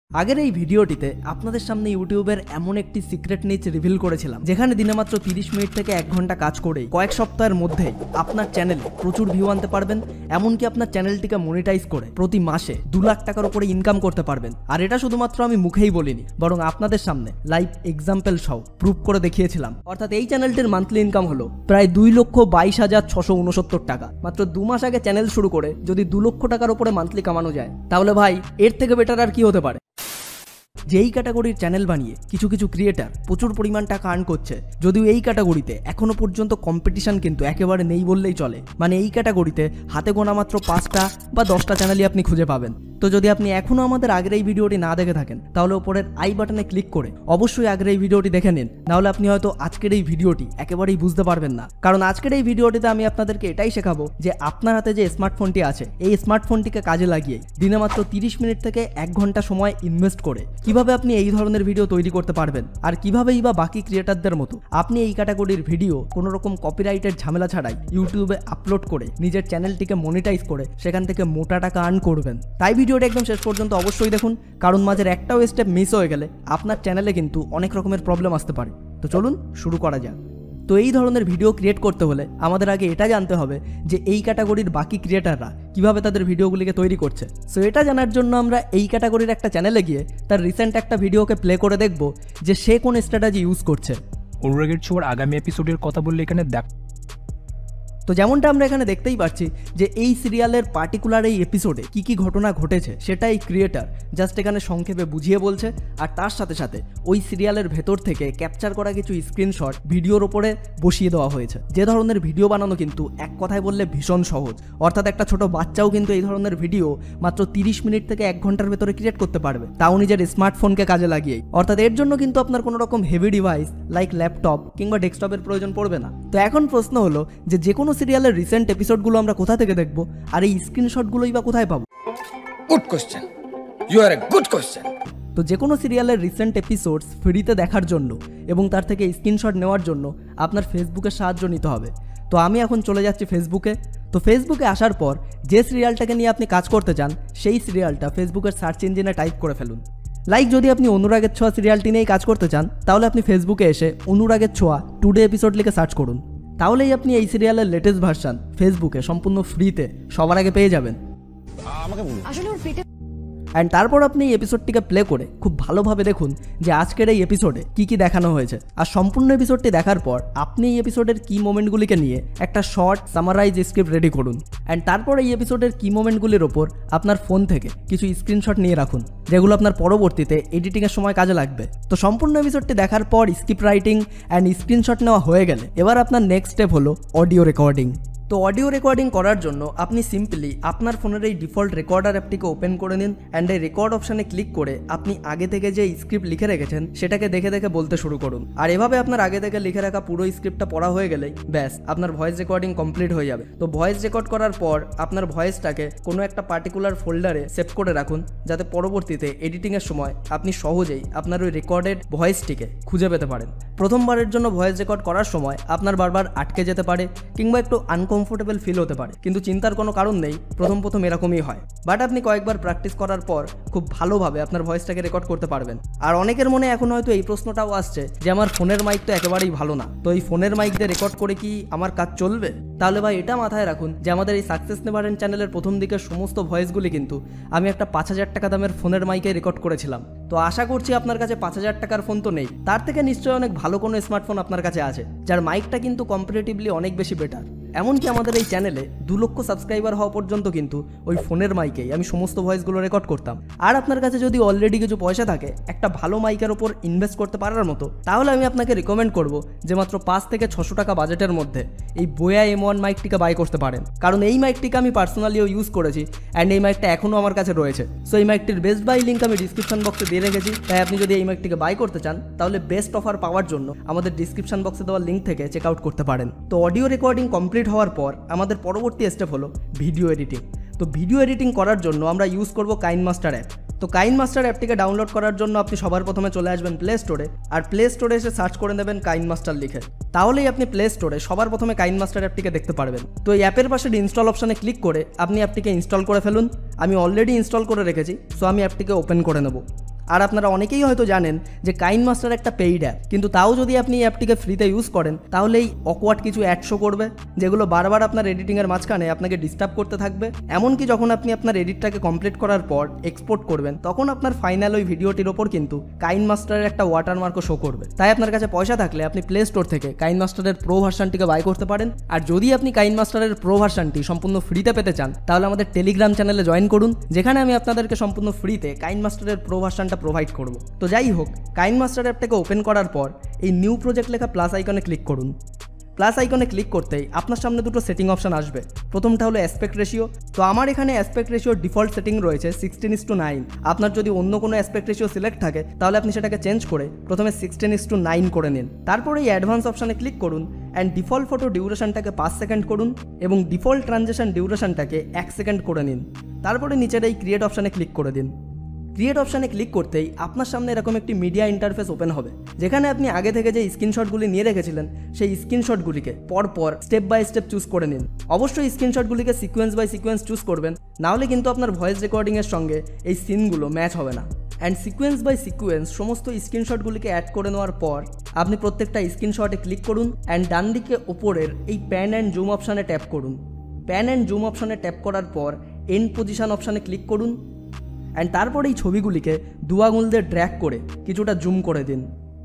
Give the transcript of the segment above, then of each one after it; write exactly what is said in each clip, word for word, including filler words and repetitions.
আগের এই ভিডিওটিতে আপনাদের সামনে ইউটিউবের এমন একটি সিক্রেট নিচ রিভিল করেছিলাম যেখানে দিনে মাত্র তিরিশ মিনিট থেকে এক ঘন্টা কাজ করে কয়েক সপ্তাহের মধ্যেই আপনার চ্যানেলে প্রচুর ভিউ আনতে পারবেন, এমনকি আপনার চ্যানেলটিকে মনিটাইজ করে প্রতি মাসে দু লাখ টাকার উপরে ইনকাম করতে পারবেন। আর এটা শুধুমাত্র আমি মুখেই বলিনি, বরং আপনাদের সামনে লাইভ এক্সাম্পল সহ প্রুফ করে দেখিয়েছিলাম। অর্থাৎ এই চ্যানেলটির মান্থলি ইনকাম হলো প্রায় দুই লক্ষ বাইশ হাজার ছশো উনসত্তর টাকা। মাত্র দু মাস আগে চ্যানেল শুরু করে যদি দু লক্ষ টাকার উপরে মান্থলি কামানো যায়, তাহলে ভাই এর থেকে বেটার আর কি হতে পারে। যেই ক্যাটাগরির চ্যানেল বানিয়ে কিছু কিছু ক্রিয়েটার প্রচুর পরিমাণ টাকা আর্ন করছে, যদিও এই ক্যাটাগরিতে এখনো পর্যন্ত কম্পিটিশন কিন্তু একেবারে নেই বললেই চলে। মানে এই ক্যাটাগরিতে হাতে গোনা মাত্র পাঁচটা বা দশটা চ্যানেলই আপনি খুঁজে পাবেন। তো যদি আপনি এখনও আমাদের আগের এই ভিডিওটি না দেখে থাকেন, তাহলে উপরের আই বাটনে ক্লিক করে অবশ্যই আগের এই ভিডিওটি দেখে নিন, নাহলে আপনি হয়তো আজকের এই ভিডিওটি একেবারেই বুঝতে পারবেন না। কারণ আজকের এই ভিডিওটিতে আমি আপনাদেরকে এটাই শেখাবো যে আপনার হাতে যে স্মার্টফোনটি আছে, এই স্মার্টফোনটিকে কাজে লাগিয়ে দিনে মাত্র তিরিশ মিনিট থেকে এক ঘন্টা সময় ইনভেস্ট করে কিভাবে আপনি এই ধরনের ভিডিও তৈরি করতে পারবেন, আর কিভাবেই বা বাকি ক্রিয়েটারদের মতো আপনি এই ক্যাটাগরির ভিডিও কোনো রকম কপিরাইটের ঝামেলা ছাড়াই ইউটিউবে আপলোড করে নিজের চ্যানেলটিকে মনিটাইজ করে সেখান থেকে মোটা টাকা আর্ন করবেন। তাই ভিডিওটা একদম শেষ পর্যন্ত অবশ্যই দেখুন, কারণ মাঝের একটাও স্টেপ মিস হয়ে গেলে আপনার চ্যানেলে কিন্তু অনেক রকমের প্রবলেম আসতে পারে। তো চলুন শুরু করা যাক। তো এই ধরনের ভিডিও ক্রিয়েট করতে হলে আমাদের আগে এটা জানতে হবে যে এই ক্যাটাগরির বাকি ক্রিয়েটাররা কিভাবে তাদের ভিডিওগুলিকে তৈরি করছে। সো এটা জানার জন্য আমরা এই ক্যাটাগরির একটা চ্যানেলে গিয়ে তার রিসেন্ট একটা ভিডিওকে প্লে করে দেখব যে সে কোন স্ট্র্যাটেজি ইউজ করছে। অনুরাগের ছোঁয়ার আগামী এপিসোডের কথা বললে এখানে দেখ। তো যেমনটা আমরা এখানে দেখতেই পাচ্ছি যে এই সিরিয়ালের পার্টিকুলার এই এপিসোডে কি কি ঘটনা ঘটেছে সেটা এই ক্রিয়েটার জাস্ট এখানে সংক্ষেপে বুঝিয়ে বলছে, আর তার সাথে সাথে ওই সিরিয়ালের ভেতর থেকে ক্যাপচার করা কিছু স্ক্রিনশট ভিডিওর ওপরে বসিয়ে দেওয়া হয়েছে। যে ধরনের ভিডিও বানানো কিন্তু এক কথায় বললে ভীষণ সহজ। অর্থাৎ একটা ছোট বাচ্চাও কিন্তু এই ধরনের ভিডিও মাত্র তিরিশ মিনিট থেকে এক ঘন্টার ভেতরে ক্রিয়েট করতে পারবে, তাও নিজের স্মার্টফোনকে কাজে লাগিয়েই। অর্থাৎ এর জন্য কিন্তু আপনার কোনো রকম হেভি ডিভাইস লাইক ল্যাপটপ কিংবা ডেস্কটপের প্রয়োজন পড়বে না। তো এখন প্রশ্ন হলো যে যে কোনো সিরিয়ালের রিসেন্ট এপিসোডগুলো আমরা কোথা থেকে দেখব, আর এই স্ক্রিনশটগুলোই বা কোথায় পাবো? Good question, you are a good question. তো যে কোনো সিরিয়ালের রিসেন্ট এপিসোডস ফ্রিতে দেখার জন্য এবং তার থেকে স্ক্রিনশট নেওয়ার জন্য আপনার ফেসবুকের সাহায্য নিতে হবে। তো আমি এখন চলে যাচ্ছি ফেসবুকে। তো ফেসবুকে আসার পর যে সিরিয়ালটাকে নিয়ে আপনি কাজ করতে চান সেই সিরিয়ালটা ফেসবুকের সার্চ ইঞ্জিনে টাইপ করে ফেলুন। লাইক যদি আপনি অনুরাগের ছোঁয়া সিরিয়ালটি নিয়েই কাজ করতে চান, তাহলে আপনি ফেসবুকে এসে অনুরাগের ছোঁয়া টুডে এপিসোড লিখে সার্চ করুন। তাহলেই আপনি এই সিরিয়ালের লেটেস্ট ভার্সন ফেসবুকে সম্পূর্ণ ফ্রিতে সবার আগে পেয়ে যাবেন। অ্যান্ড তারপর আপনি এই এপিসোডটিকে প্লে করে খুব ভালোভাবে দেখুন যে আজকের এই এপিসোডে কি কি দেখানো হয়েছে। আর সম্পূর্ণ এপিসোডটি দেখার পর আপনি এই এপিসোডের কি মোমেন্টগুলিকে নিয়ে একটা শর্ট সামারাইজ স্ক্রিপ্ট রেডি করুন। অ্যান্ড তারপর এই এপিসোডের কি মোমেন্টগুলির ওপর আপনার ফোন থেকে কিছু স্ক্রিনশট নিয়ে রাখুন, যেগুলো আপনার পরবর্তীতে এডিটিংয়ের সময় কাজে লাগবে। তো সম্পূর্ণ এপিসোডটি দেখার পর স্ক্রিপ্ট রাইটিং অ্যান্ড স্ক্রিনশট নেওয়া হয়ে গেলে এবার আপনার নেক্সট স্টেপ হলো অডিও রেকর্ডিং। তো অডিও রেকর্ডিং করার জন্য আপনি সিম্পলি আপনার ফোনের এই ডিফল্ট রেকর্ডার অ্যাপটিকে ওপেন করে নিন, অ্যান্ড এই রেকর্ড অপশানে ক্লিক করে আপনি আগে থেকে যে স্ক্রিপ্ট লিখে রেখেছেন সেটাকে দেখে দেখে বলতে শুরু করুন। আর এভাবে আপনার আগে থেকে লিখে রাখা পুরো স্ক্রিপ্টটা পড়া হয়ে গেলেই ব্যাস আপনার ভয়েস রেকর্ডিং কমপ্লিট হয়ে যাবে। তো ভয়েস রেকর্ড করার পর আপনার ভয়েসটাকে কোনো একটা পার্টিকুলার ফোল্ডারে সেভ করে রাখুন, যাতে পরবর্তীতে এডিটিংয়ের সময় আপনি সহজেই আপনার ওই রেকর্ডেড ভয়েসটিকে খুঁজে পেতে পারেন। প্রথমবারের জন্য ভয়েস রেকর্ড করার সময় আপনার বারবার আটকে যেতে পারে কিংবা একটু আনকমফোর্টেবল ফিল হতে পারে, কিন্তু চিন্তার কোনো কারণ নেই, প্রথম প্রথম এরকমই হয়। বাট আপনি কয়েকবার প্র্যাকটিস করার পর খুব ভালোভাবে আপনার ভয়েসটাকে রেকর্ড করতে পারবেন। আর অনেকের মনে এখন হয়তো এই প্রশ্নটাও আসছে যে আমার ফোনের মাইক তো একেবারেই ভালো না, তো এই ফোনের মাইক দিয়ে রেকর্ড করে কি আমার কাজ চলবে? তাহলে ভাই এটা মাথায় রাখুন যে আমাদের এই সাকসেস নেভার এন্ড চ্যানেলের প্রথম দিকের সমস্ত ভয়েসগুলি কিন্তু আমি একটা পাঁচ হাজার টাকা দামের ফোনের মাইকে রেকর্ড করেছিলাম। তো আশা করছি আপনার কাছে পাঁচ হাজার টাকার ফোন তো নেই, তার থেকে নিশ্চয়ই অনেক ভালো কোনো স্মার্টফোন আপনার কাছে আছে যার মাইকটা কিন্তু কম্পারেটিভলি অনেক বেশি বেটার। এমনকি আমাদের এই চ্যানেলে দু লক্ষ সাবস্ক্রাইবার হওয়া পর্যন্ত কিন্তু ওই ফোনের মাইকেই আমি সমস্ত ভয়েসগুলো রেকর্ড করতাম। আর আপনার কাছে যদি অলরেডি কিছু পয়সা থাকে একটা ভালো মাইকের ওপর ইনভেস্ট করতে পারার মতো, তাহলে আমি আপনাকে রিকমেন্ড করব যে মাত্র পাঁচ থেকে ছশো টাকা বাজেটের মধ্যে এই বোয়া এম ওয়ান মাইকটিকে বাই করতে পারেন। কারণ এই মাইকটিকে আমি পার্সোনালিও ইউজ করেছি, অ্যান্ড এই মাইকটা এখনও আমার কাছে রয়েছে। সো এই মাইকটির বেস্ট বাই লিঙ্ক আমি ডিসক্রিপশন বক্সে দিয়ে রেখেছি, তাই আপনি যদি এই মাইকটিকে বাই করতে চান তাহলে বেস্ট অফার পাওয়ার জন্য আমাদের ডিসক্রিপশন বক্সে দেওয়া লিঙ্ক থেকে চেক আউট করতে পারেন। তো অডিও রেকর্ডিং কমপ্লিট হওয়ার পর আমাদের পরবর্তী স্টেপ হলো ভিডিও এডিটিং। তো ভিডিও এডিটিং করার জন্য আমরা ইউজ করব কাইনমাস্টার অ্যাপ। তো কাইনমাস্টার অ্যাপটিকে ডাউনলোড করার জন্য আপনি সবার প্রথমে চলে আসবেন প্লে স্টোরে, আর প্লে স্টোরে এসে সার্চ করে নেবেন কাইনমাস্টার লিখে। তাহলেই আপনি প্লে স্টোরে সবার প্রথমে কাইনমাস্টার অ্যাপটিকে দেখতে পারবেন। তো এই অ্যাপের পাশে ইনস্টল অপশানে ক্লিক করে আপনি অ্যাপটিকে ইনস্টল করে ফেলুন। আমি অলরেডি ইনস্টল করে রেখেছি, সো আমি অ্যাপটিকে ওপেন করে নেব। আর আপনারা অনেকেই হয়তো জানেন যে কাইনমাস্টার একটা পেইড অ্যাপ, কিন্তু তাও যদি আপনি এই অ্যাপটিকে ফ্রিতে ইউজ করেন তাহলে এই অকওয়ার্ড কিছু অ্যাড শো করবে, যেগুলো বারবার আপনার এডিটিংয়ের মাঝখানে আপনাকে ডিস্টার্ব করতে থাকবে। এমনকি যখন আপনি আপনার এডিটটাকে কমপ্লিট করার পর এক্সপোর্ট করবেন, তখন আপনার ফাইনাল ওই ভিডিওটির ওপর কিন্তু কাইনমাস্টারের একটা ওয়াটারমার্কও শো করবে। তাই আপনার কাছে পয়সা থাকলে আপনি প্লে স্টোর থেকে কাইনমাস্টারের প্রো ভার্সনটিকে বাই করতে পারেন। আর যদি আপনি কাইনমাস্টারের প্রো ভার্সনটি সম্পূর্ণ ফ্রিতে পেতে চান, তাহলে আমাদের টেলিগ্রাম চ্যানেলে জয়েন করুন, যেখানে আমি আপনাদেরকে সম্পূর্ণ ফ্রিতে কাইনমাস্টারের প্রো ভার্সনটা প্রোভাইড করব। তো যাই হোক, কাইনমাস্টার অ্যাপটাকে ওপেন করার পর এই নিউ প্রজেক্ট লেখা প্লাস আইকনে ক্লিক করুন। প্লাস আইকনে ক্লিক করতেই আপনার সামনে দুটো সেটিং অপশন আসবে। প্রথমটা হলো অ্যাসপেক্ট রেশিও। তো আমার এখানে অ্যাসপেক্ট রেশিওর ডিফল্ট সেটিং রয়েছে সিক্সটিন ইস টু নাইন। আপনার যদি অন্য কোনো অ্যাসপেক্ট রেশিও সিলেক্ট থাকে তাহলে আপনি সেটাকে চেঞ্জ করে প্রথমে সিক্সটিন ইস টু নাইন করে নিন। তারপরে এই অ্যাডভান্স অপশানে ক্লিক করুন অ্যান্ড ডিফল্ট ফটো ডিউরেশনটাকে পাঁচ সেকেন্ড করুন এবং ডিফল্ট ট্রানজেকশন ডিউরেশনটাকে এক সেকেন্ড করে নিন। তারপরে নিচের এই ক্রিয়েট অপশানে ক্লিক করে দিন। ক্রিয়েট অপশানে ক্লিক করতেই আপনার সামনে এরকম একটি মিডিয়া ইন্টারফেস ওপেন হবে, যেখানে আপনি আগে থেকে যে স্ক্রিনশটগুলি নিয়ে রেখেছিলেন সেই স্ক্রিনশটগুলিকে পরপর স্টেপ বাই স্টেপ চুজ করে নিন। অবশ্যই স্ক্রিনশটগুলিকে সিকোয়েন্স বাই সিকোয়েন্স চুজ করবেন, নাহলে কিন্তু আপনার ভয়েস রেকর্ডিংয়ের সঙ্গে এই সিনগুলো ম্যাচ হবে না। অ্যান্ড সিকোয়েন্স বাই সিকোয়েন্স সমস্ত স্ক্রিনশটগুলিকে অ্যাড করে নেওয়ার পর আপনি প্রত্যেকটা স্ক্রিনশটে ক্লিক করুন অ্যান্ড ডান দিকে ওপরের এই প্যান অ্যান্ড জুম অপশানে ট্যাপ করুন। প্যান অ্যান্ড জুম অপশানে ট্যাপ করার পর এন্ড পজিশন অপশানে ক্লিক করুন অ্যান্ড তারপর এই ছবিগুলিকে দু আঙুল দিয়ে ড্র্যাগ করে কিছুটা জুম করে দিন।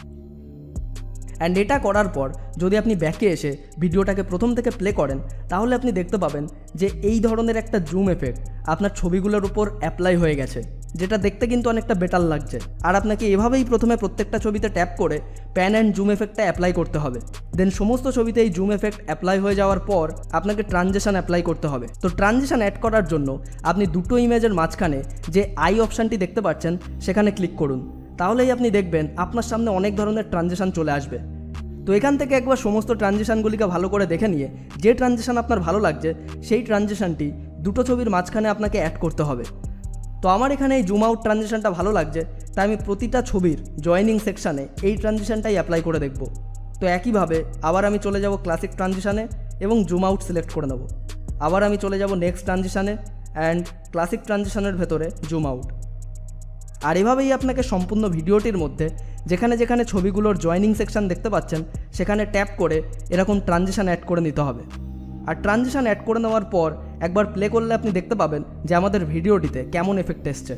অ্যান্ড এটা করার পর যদি আপনি ব্যাকে এসে ভিডিওটাকে প্রথম থেকে প্লে করেন, তাহলে আপনি দেখতে পাবেন যে এই ধরনের একটা জুম এফেক্ট আপনার ছবিগুলোর উপর অ্যাপ্লাই হয়ে গেছে, যেটা দেখতে কিন্তু অনেকটা বেটার লাগছে। আর আপনাকে এভাবেই প্রথমে প্রত্যেকটা ছবিতে ট্যাপ করে প্যান অ্যান্ড জুম এফেক্টটা অ্যাপ্লাই করতে হবে। দেন সমস্ত ছবিতে এই জুম এফেক্ট অ্যাপ্লাই হয়ে যাওয়ার পর আপনাকে ট্রানজিশন অ্যাপ্লাই করতে হবে। তো ট্রানজিশন অ্যাড করার জন্য আপনি দুটো ইমেজের মাঝখানে যে আই অপশানটি দেখতে পাচ্ছেন সেখানে ক্লিক করুন। তাহলেই আপনি দেখবেন আপনার সামনে অনেক ধরনের ট্রানজিশন চলে আসবে। তো এখান থেকে একবার সমস্ত ট্রানজিশনগুলিকে ভালো করে দেখে নিয়ে যে ট্রানজিশন আপনার ভালো লাগছে সেই ট্রানজিশনটি দুটো ছবির মাঝখানে আপনাকে অ্যাড করতে হবে। তো আমার এখানে এই জুম আউট ট্রানজিশনটা ভালো লাগছে, তাই আমি প্রতিটা ছবির জয়েনিং সেকশানে এই ট্রানজিশনটাই অ্যাপ্লাই করে দেখব। তো একইভাবে আবার আমি চলে যাব ক্লাসিক ট্রানজিশনে এবং জুম আউট সিলেক্ট করে নেব। আবার আমি চলে যাব নেক্সট ট্রানজিশনে অ্যান্ড ক্লাসিক ট্রানজিশনের ভেতরে জুম আউট। আর এভাবেই আপনাকে সম্পূর্ণ ভিডিওটির মধ্যে যেখানে যেখানে ছবিগুলোর জয়েনিং সেকশন দেখতে পাচ্ছেন সেখানে ট্যাপ করে এরকম ট্রানজিশন অ্যাড করে নিতে হবে। আর ট্রানজিশন অ্যাড করে নেওয়ার পর একবার প্লে করলে আপনি দেখতে পাবেন যে আমাদের ভিডিওটিতে কেমন এফেক্ট এসছে।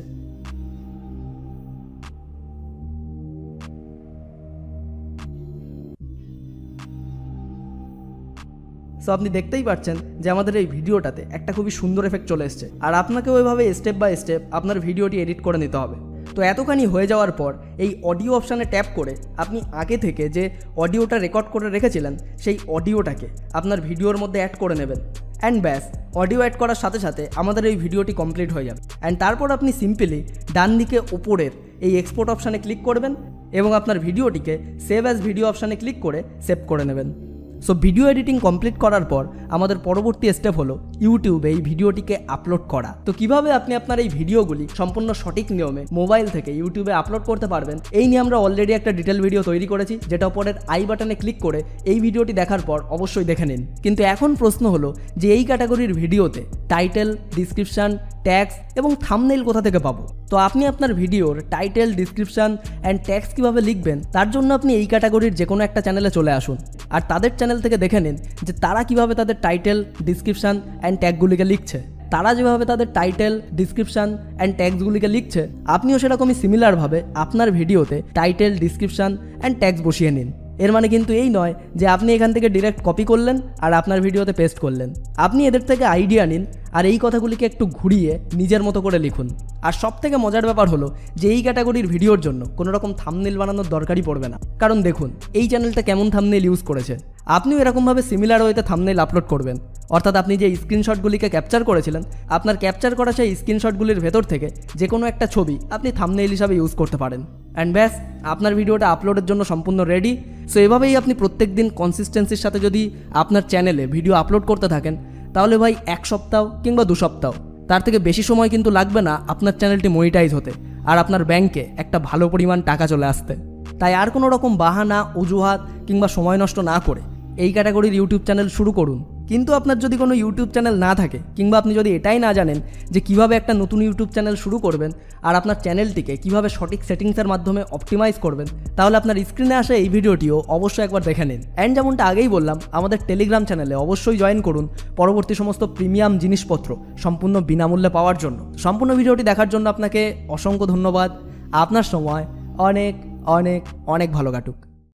সো আপনি দেখতেই পাচ্ছেন যে আমাদের এই ভিডিওটাতে একটা খুবই সুন্দর এফেক্ট চলে এসছে। আর আপনাকেও ওইভাবে স্টেপ বাই স্টেপ আপনার ভিডিওটি এডিট করে নিতে হবে। তো এতখানি হয়ে যাওয়ার পর এই অডিও অপশানে ট্যাপ করে আপনি আগে থেকে যে অডিওটা রেকর্ড করে রেখেছিলেন সেই অডিওটাকে আপনার ভিডিওর মধ্যে অ্যাড করে নেবেন। অ্যান্ড ব্যাস, অডিও অ্যাড করার সাথে সাথে আমাদের এই ভিডিওটি কমপ্লিট হয়ে যাবে। অ্যান্ড তারপর আপনি সিম্পলি ডান দিকে ওপরের এই এক্সপোর্ট অপশানে ক্লিক করবেন এবং আপনার ভিডিওটিকে সেভ অ্যাজ ভিডিও অপশানে ক্লিক করে সেভ করে নেবেন। সো ভিডিও এডিটিং কমপ্লিট করার পর আমাদের পরবর্তী স্টেপ হলো ইউটিউবে এই ভিডিওটিকে আপলোড করা। তো কিভাবে আপনি আপনার এই ভিডিওগুলি সম্পূর্ণ সঠিক নিয়মে মোবাইল থেকে ইউটিউবে আপলোড করতে পারবেন, এই নিয়ে আমরা অলরেডি একটা ডিটেল ভিডিও তৈরি করেছি, যেটা উপরের আই বাটনে ক্লিক করে এই ভিডিওটি দেখার পর অবশ্যই দেখে নিন। কিন্তু এখন প্রশ্ন হলো যে এই ক্যাটাগরির ভিডিওতে টাইটেল, ডিসক্রিপশান, ট্যাগস এবং থাম্বনেইল কোথা থেকে পাবো? তো আপনি আপনার ভিডিওর টাইটেল, ডিসক্রিপশান অ্যান্ড ট্যাগস কীভাবে লিখবেন তার জন্য আপনি এই ক্যাটাগরির যে কোনো একটা চ্যানেলে চলে আসুন আর তাদের চ্যানেল থেকে দেখে নিন যে তারা কিভাবে তাদের টাইটেল, ডিসক্রিপশান অ্যান্ড ট্যাগগুলিকে লিখছে। তারা যেভাবে তাদের টাইটেল, ডিসক্রিপশান অ্যান্ড ট্যাগসগুলিকে লিখছে, আপনিও সেরকমই সিমিলারভাবে আপনার ভিডিওতে টাইটেল, ডিসক্রিপশান অ্যান্ড ট্যাগস বসিয়ে নিন। এর মানে কিন্তু এই নয় যে আপনি এখান থেকে ডিরেক্ট কপি করলেন আর আপনার ভিডিওতে পেস্ট করলেন। আপনি এদের থেকে আইডিয়া নিন আর এই কথাগুলিকে একটু ঘুরিয়ে নিজের মতো করে লিখুন। আর সব থেকে মজার ব্যাপার হলো যে এই ক্যাটাগরির ভিডিওর জন্য কোনো রকম থাম্বনেইল বানানোর দরকারই পড়বে না, কারণ দেখুন এই চ্যানেলটা কেমন থাম্বনেইল ইউজ করেছে। আপনিও এরকমভাবে সিমিলার ওয়েতে থাম্বনেইল আপলোড করবেন, অর্থাৎ আপনি যে স্ক্রিনশটগুলিকে ক্যাপচার করেছিলেন, আপনার ক্যাপচার করা সেই স্ক্রিনশটগুলির ভেতর থেকে যে কোনো একটা ছবি আপনি থাম্বনেইল হিসাবে ইউজ করতে পারেন। অ্যান্ড ব্যাস, আপনার ভিডিওটা আপলোডের জন্য সম্পূর্ণ রেডি। সো এভাবেই আপনি প্রত্যেক দিন কনসিস্টেন্সির সাথে যদি আপনার চ্যানেলে ভিডিও আপলোড করতে থাকেন, তাহলে ভাই এক সপ্তাহ কিংবা দু সপ্তাহ তার থেকে বেশি সময় কিন্তু লাগবে না আপনার চ্যানেলটি মনিটাইজ হতে আর আপনার ব্যাংকে একটা ভালো পরিমাণ টাকা চলে আসতে। তাই আর কোনো রকম বাহানা, অজুহাত কিংবা সময় নষ্ট না করে এই ক্যাটাগরির ইউটিউব চ্যানেল শুরু করুন। কিন্তু আপনার যদি কোনো ইউটিউব চ্যানেল না থাকে কিংবা আপনি যদি এটাই না জানেন যে কিভাবে একটা নতুন ইউটিউব চ্যানেল শুরু করবেন আর আপনার চ্যানেলটিকে কিভাবে সঠিক সেটিংসের মাধ্যমে অপটিমাইজ করবেন, তাহলে আপনার স্ক্রিনে আসা এই ভিডিওটিও অবশ্যই একবার দেখে নিন। অ্যান্ড যেমনটা আগেই বললাম, আমাদের টেলিগ্রাম চ্যানেলে অবশ্যই জয়েন করুন পরবর্তী সমস্ত প্রিমিয়াম জিনিসপত্র সম্পূর্ণ বিনামূল্যে পাওয়ার জন্য। সম্পূর্ণ ভিডিওটি দেখার জন্য আপনাকে অসংখ্য ধন্যবাদ। আপনার সময় অনেক অনেক অনেক ভালো কাটুক।